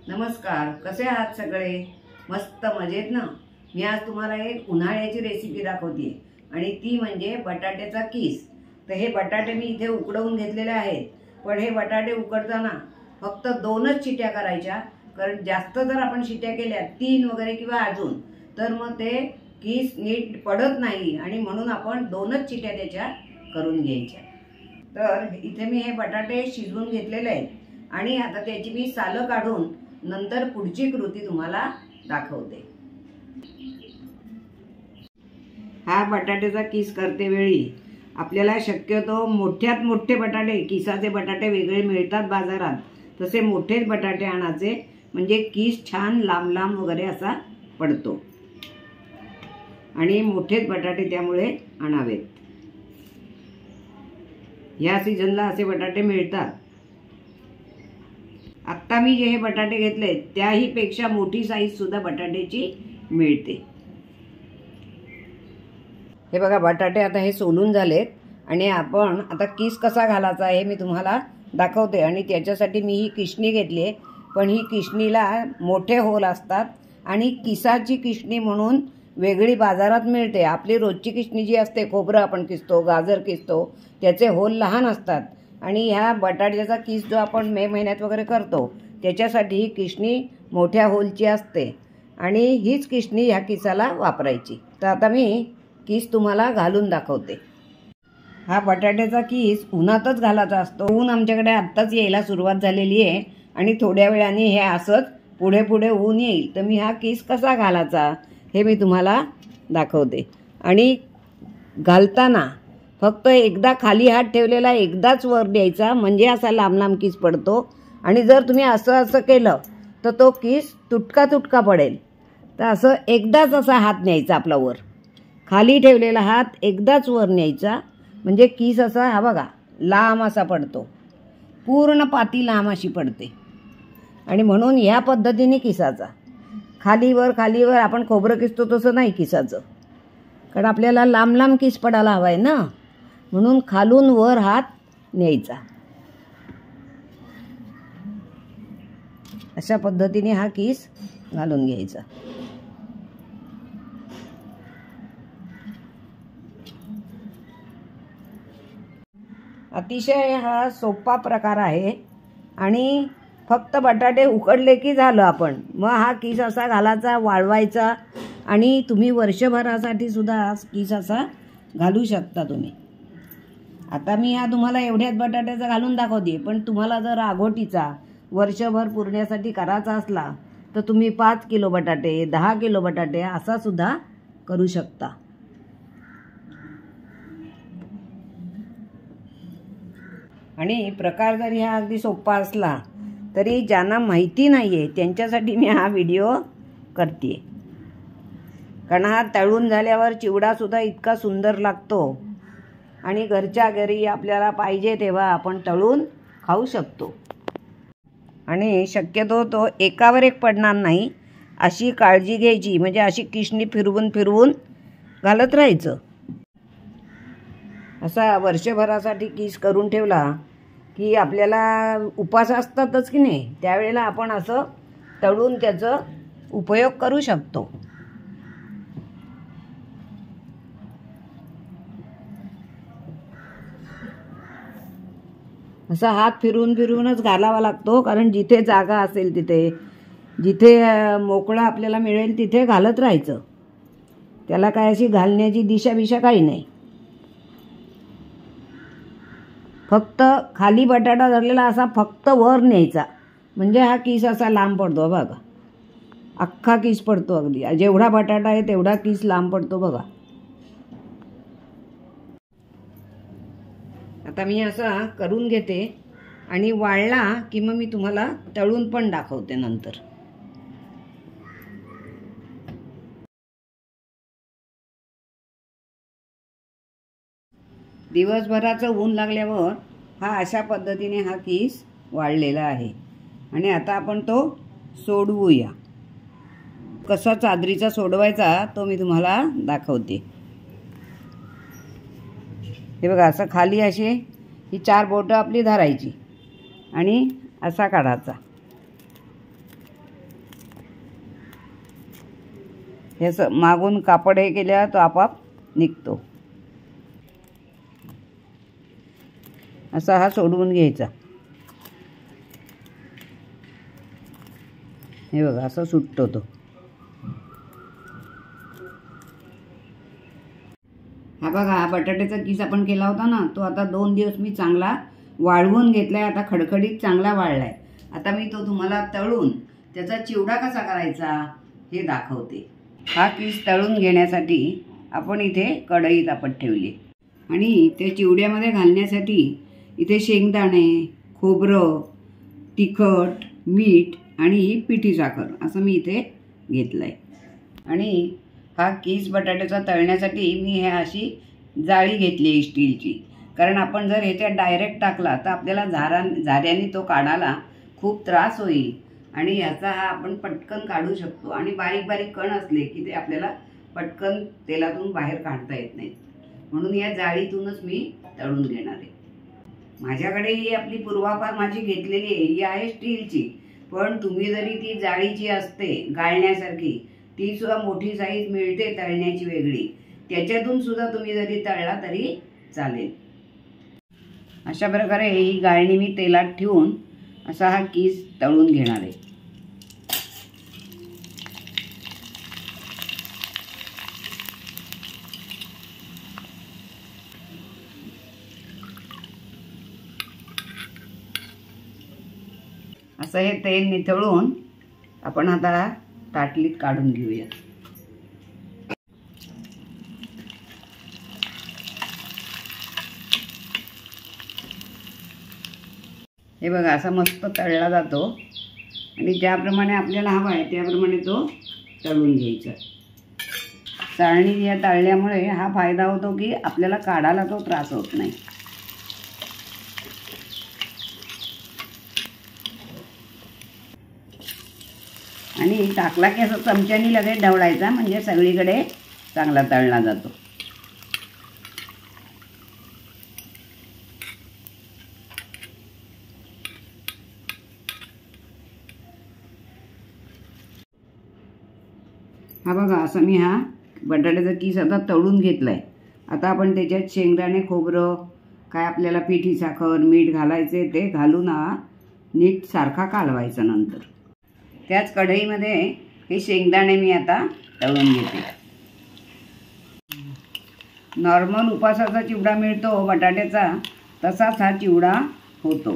नमस्कार, कसे आहात सगळे? मस्त मजेत ना? मी आज तुम्हाला एक उन्हाळ्याची रेसिपी दाखवते आणि ती म्हणजे बटाट्याचा कीस। तर हे बटाटे मी इथे उकडवून घेतलेले आहेत, पण हे बटाटे उकडताना फक्त 2च शिट्या करायच्या, कारण जास्त जर आपण शिट्या केल्या 3 वगैरे किंवा अजून तर मग ते कीस नीट पडत नाही आणि म्हणून आपण 2च शिट्या त्याच्या करून घ्यायच्या। तर इथे मी हे बटाटे शिजवून घेतलेले आहेत आणि आता त्याची मी सालं काढून नंतर पुढची कृती तुम्हाला दाखवते। हा बटाट्याचा कीस करते वेळी आपल्याला शक्यतो मोठ्यात मोठे बटाटे, किसाचे बटाटे वेगळे मिळतात बाजारात, तसे मोठेच बटाटे आणायचे, म्हणजे कीस छान लांब लांब वगैरे असा पडतो आणि मोठेच बटाटे त्यामुळे आणावेत। या सीजनला असे बटाटे मिळतात। आता मी जे हे बटाटे घेतले त्याही पेक्षा मोठी साईज सुद्धा बटाट्याची मिळते। हे बघा, बटाटे आता हे सोलून झालेत आणि आपण आता कीस कसा घालायचा हे मी तुम्हाला दाखवते। आणि त्याच्यासाठी मी ही किशणी घेतली आहे, पण ही किशणीला मोठे होल असतात आणि किसाची किशणी म्हणून वेगळी बाजारात मिळते। आपली रोजची किशणी जी असते, खोबरं आपण किसतो, गाजर किसतो, त्याचे होल लहान असतात आणि ह्या बटाट्याचा कीस जो आपण मे महिन्यात वगैरे करतो त्याच्यासाठी ही किशणी मोठ्या होलची असते आणि हीच किशणी ह्या किसाला वापरायची। तर आता मी कीस तुम्हाला घालून दाखवते। हा बटाट्याचा कीस उन्हातच घालायचा असतो। ऊन आमच्याकडे आत्ताच यायला सुरुवात झालेली आहे आणि थोड्या वेळाने हे असंच पुढे पुढे ऊन येईल। तर मी हा कीस कसा घालायचा हे मी तुम्हाला दाखवते। आणि घालताना फक्त एकदा खाली हात ठेवलेला एकदाच वर द्यायचा, म्हणजे असा लांब लांब कीस पडतो। आणि जर तुम्ही असं केलं तर तो कीस तुटका तुटका पडेल। तर असं एकदाच असा हात न्यायचा आपला वर, खाली ठेवलेला हात एकदाच वर न्यायचा, म्हणजे कीस असा हा बघा लांब असा पडतो, पूर्ण पाती लांब अशी पडते। आणि म्हणून ह्या पद्धतीने किसाचा खालीवर खालीवर आपण खोबरं किसतो तसं नाही किसाचं, कारण आपल्याला लांब लांब कीस पडायला हवाय ना, म्हणून खालून वर हात न्यायचा। अशा पद्धतीने हा कीस घालून घ्यायचा। अतिशय हा सोपा प्रकार आहे आणि फक्त बटाटे उकडले की झालं। आपण मग हा कीस असा घालायचा, वाळवायचा आणि तुम्ही वर्षभरासाठी सुद्धा हा कीस असा घालू शकता तुम्ही। आता मी हा तुम्हाला एवढ्याच बटाट्याचा घालून दाखवते, पण तुम्हाला जर राघोटीचा वर्षभर पुरण्यासाठी करायचा असला तर तुम्ही 5 किलो बटाटे, 10 किलो बटाटे असा सुद्धा करू शकता। आणि प्रकार जरी हा अगदी सोपा असला तरी ज्यांना माहिती नाही आहे त्यांच्यासाठी मी हा व्हिडिओ करते, कारण हा तळून झाल्यावर चिवडासुद्धा इतका सुंदर लागतो आणि घरच्या घरी आपल्याला पाहिजे तेव्हा आपण तळून खाऊ शकतो। आणि शक्यतो तो एकावर एक पडणार नाही अशी काळजी घ्यायची, म्हणजे अशी किशणी फिरवून फिरवून घालत राहायचं। असा वर्षभरासाठी कीस करून ठेवला की आपल्याला उपास असतातच की नाही, त्यावेळेला आपण असं तळून त्याचा उपयोग करू शकतो। असा हात फिरवून फिरवूनच घालावा लागतो, कारण जिथे जागा असेल तिथे, जिथे मोकळं आपल्याला मिळेल तिथे घालत राहायचं। त्याला काय अशी घालण्याची दिशा काही नाही, फक्त खाली बटाटा धरलेला असा फक्त वर न्यायचा, म्हणजे हा कीस असा लांब पडतो बघा, अख्खा कीस पडतो, अगदी जेवढा बटाटा आहे तेवढा कीस लांब पडतो बघा। आता मी असा करून घेते आणि वाळला की मग मी तुम्हाला तळून पण दाखवते नंतर। दिवसभराचं ऊन लागल्यावर हा अशा पद्धतीने हा कीस वाळलेला आहे आणि आता आपण तो सोडवूया। कसा चादरीचा सोडवायचा तो मी तुम्हाला दाखवते। हे बघा, असं खाली अशी ही 4 बोटं आपली धरायची आणि असा काढायचा हे मागून कापड हे केल्यावर तो आपाप निघतो. असा हा सोडवून घ्यायचा. हे बघा असं सुटतो तो. हा बघा हा बटाट्याचा किस आपण केला होता ना, तो आता 2 दिवस मी चांगला वाळवून घेतलाय. आता खडखडीत चांगला वाळलाय. आता मी तो तुम्हाला तळून त्याचा चिवडा कसा करायचा हे दाखवते. हा किस तळून घेण्यासाठी आपण इथे कढई तापत ठेवली आणि त्या चिवड्यामध्ये घालण्यासाठी इथे शेंगदाणे, खोबरं, तिखट, मीठ आणि ही पिठी साखर असं मी इथे घेतलंय. आणि हा किस बटाट्याचा तळण्यासाठी मी हे अशी जाळी घेतली स्टीलची. कारण आपण जर ह्याच्यात डायरेक्ट टाकला तर आपल्याला झाऱ्याने तो काढायला खूप त्रास होईल आणि ह्याचा हा आपण पटकन काढू शकतो. आणि बारीक बारीक कण असले की ते आपल्याला पटकन तेलातून बाहेर काढता येत नाहीत. म्हणून या जाळीतूनच मी तळून घेणार आहे. माझ्याकडे ही आपली पूर्वापार माझी घेतलेली आहे, ही आहे स्टीलची. पण तुम्ही जरी ती जाळीची असते गाळण्यासारखी, ती सुद्धा मोठी साईज मिळते तळण्याची वेगळी, त्याच्यातून सुद्धा तुम्ही जरी तळला तरी चालेल. अशा प्रकारे ही गाळणी मी तेलात ठेवून असा हा किस तळून घेणार आहे. असं हे तेल निथळून आपण आता ताटलीत काढून घेऊया. हे बघा असा मस्त तळला जातो आणि ज्याप्रमाणे आपल्याला हवा आहे त्याप्रमाणे तो तळून घ्यायचा. चाळणी या तळल्यामुळे हा फायदा होतो की आपल्याला काढायला तो त्रास होत नाही. आणि टाकला की असं चमच्यानी लगेच ढवळायचा म्हणजे सगळीकडे चांगला तळला जातो. हा बघा असं मी हा बटाट्याचा किस आता तळून घेतलाय. आता आपण त्याच्यात शेंगदाणे, खोबरं, काय आपल्याला पिठी साखर, मीठ घालायचे ते घालून हा नीट सारखा कालवायचा. नंतर त्याच कढईमध्ये हे शेंगदाणे मी आता तळून घेते. नॉर्मल उपासाचा चिवडा मिळतो बटाट्याचा, तसाच हा चिवडा होतो.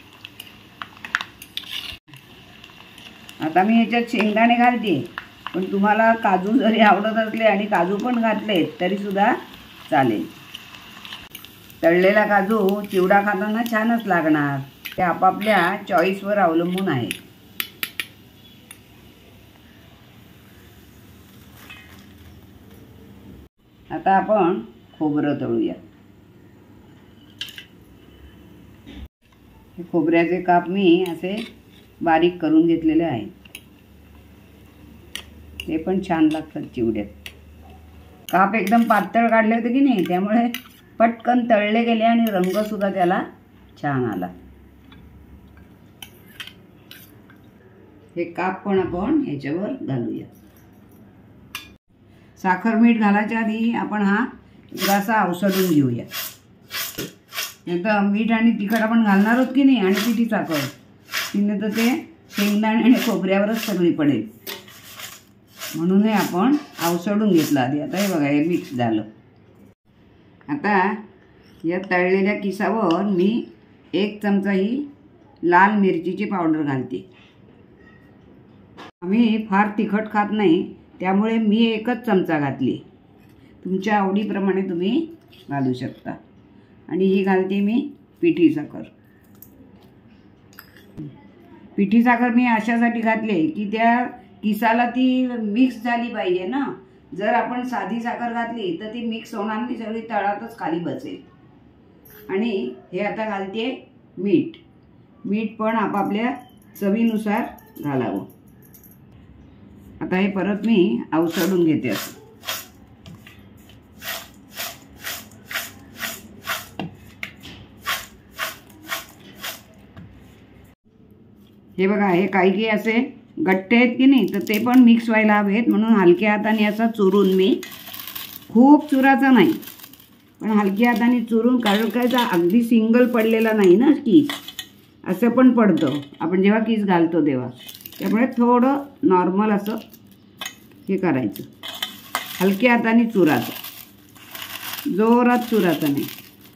आता मी ह्याच्यात शेंगदाणे घालते, पण तुम्हाला काजू जरी आवडत असले आणि काजू पण घातले तरी सुद्धा चालेल. तळलेला काजू चिवडा खाताना छानच लागणार. ते आपापल्या चॉईसवर अवलंबून आहे. आता आपण खोबरं तळूया. हे खोबऱ्याचे काप मी असे बारीक करून घेतलेले आहेत. ते पण छान लागतात चिवड्यात. काप एकदम पातळ काढले होते की नाही, त्यामुळे पटकन तळले गेले आणि रंग सुद्धा त्याला छान आला. हे काप पण आपण ह्याच्यावर घालूया. साखर मीठ घालायच्या आधी आपण हा जरासा अवसडून घेऊया. नंतर मीठ आणि तिखट आपण घालणार आहोत की नाही आणि पिठी साखर, तिने तर ते शेंगदाणे आणि खोबऱ्यावरच सगळी पडेल. म्हणून हे आपण अवसडून घेतलं आधी. आता हे बघा हे मिक्स झालं. आता या तळलेल्या किसावर मी 1 चमचा ही लाल मिरचीची पावडर घालते. आम्ही फार तिखट खात नाही, त्यामुळे मी 1च चमचा घातली. तुमच्या आवडीप्रमाणे तुम्ही घालू शकता. आणि ही घालते मी पिठी साखर. पिठी साखर मी अशासाठी घातली की त्या किसाला ती मिक्स झाली पाहिजे ना. जर आपण साधी साखर घातली तर ती मिक्स होणार नाही, सगळी तळातच खाली बसेल. आणि हे आता घालते मीठ. मीठ पण आपापल्या चवीनुसार घालावं. आता हे परत मी अवसडून घेते असं. हे बघा हे काही असे गट्टे आहेत की नाही तर ते पण मिक्स व्हायला हवेत, म्हणून हलक्या हाताने असा चुरून मी, खूप चुराचा नाही पण हलक्या हाताने चुरून, कारण काय अगदी सिंगल पडलेला नाही ना कीस, असं पण पडतं आपण जेव्हा कीस घालतो तेव्हा, त्यामुळे थोडं नॉर्मल असं हे करायचं, हलक्या हाताने चुराचं, जोरात चुराचं नाही.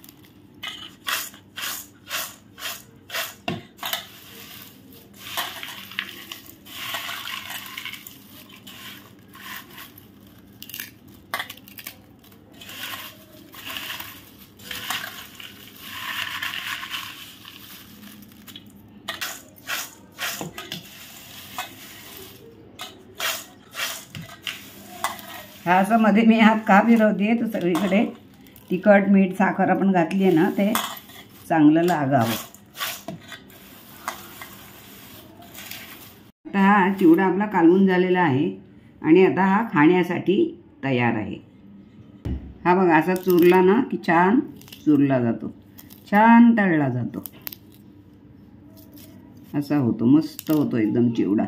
हा असं मध्ये मी हात का फिरवते तर सगळीकडे तिखट मीठ साखर आपण घातली आहे ना ते चांगलं लागावं. आता हा चिवडा आपला कालवून झालेला आहे आणि आता हा खाण्यासाठी तयार आहे. हा बघा असा चुरला ना की छान चुरला जातो, छान तळला जातो, असा होतो, मस्त होतो एकदम चिवडा.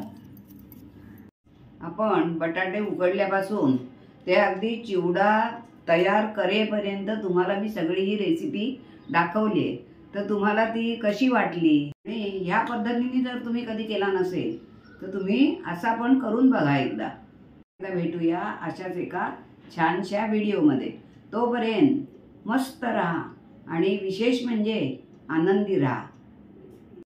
आपण बटाटे उकडल्यापासून ते अगदी चिवडा तयार करेपर्यंत तुम्हाला मी सगळी ही रेसिपी दाखवली आहे, तर तुम्हाला ती कशी वाटली आणि ह्या पद्धतीने जर तुम्ही कधी केला नसेल तर तुम्ही असा पण करून बघा एकदा. भेटूया अशाच एका छानशा व्हिडिओमध्ये. तोपर्यंत मस्त राहा आणि विशेष म्हणजे आनंदी राहा.